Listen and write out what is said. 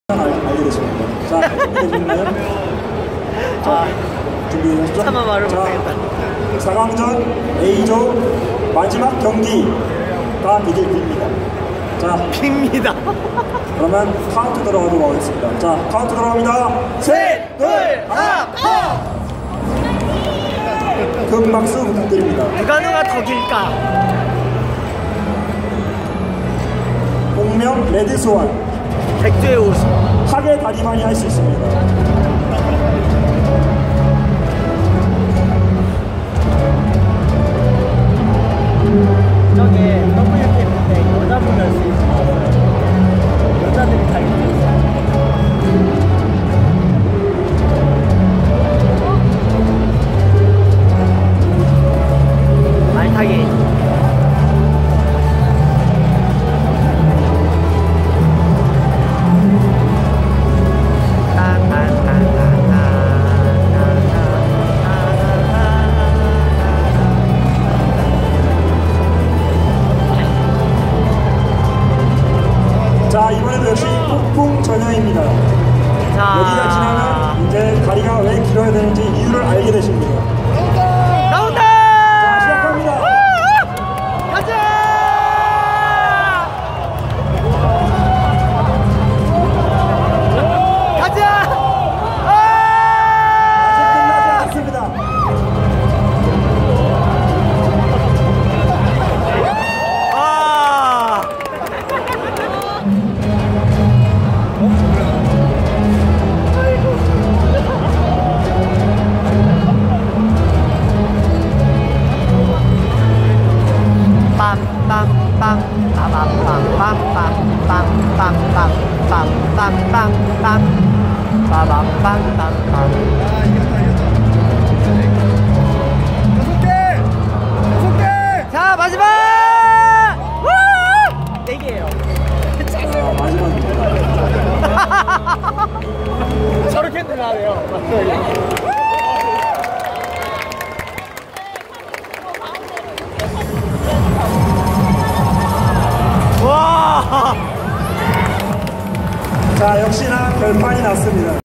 알게 되십니다. 자, 준비되셨나요? 자, 준비되셨죠? 차마 말을 못하겠다. 4강전 A조 마지막 경기가 되길입니다. 자, 빕니다. 그러면 카운트 들어가도록 하겠습니다. 자, 카운트 들어갑니다. 셋, 둘, 하나, 큰 박수 부탁드립니다. 누가 더 길까? 공명 레드스완 백두의 옷. 하계 다리만이 할 수 있습니다. 저게 WP인데 여자분이 할 수 있어요. 여자들이 다 있어요. 말타기. 자, 이번에도 역시 폭풍 전형입니다. 여기가 지나면 이제 다리가 왜 길어야 되는지 이유를 알게 되십니다. 나온다! 자, 시작합니다. 가자! 가자! 아직 끝나지 않았습니다. 자, 마지막! 4개예요. 마지막입니다. 저렇게 들어가네요. 와! 자, 역시나 결판이 났습니다.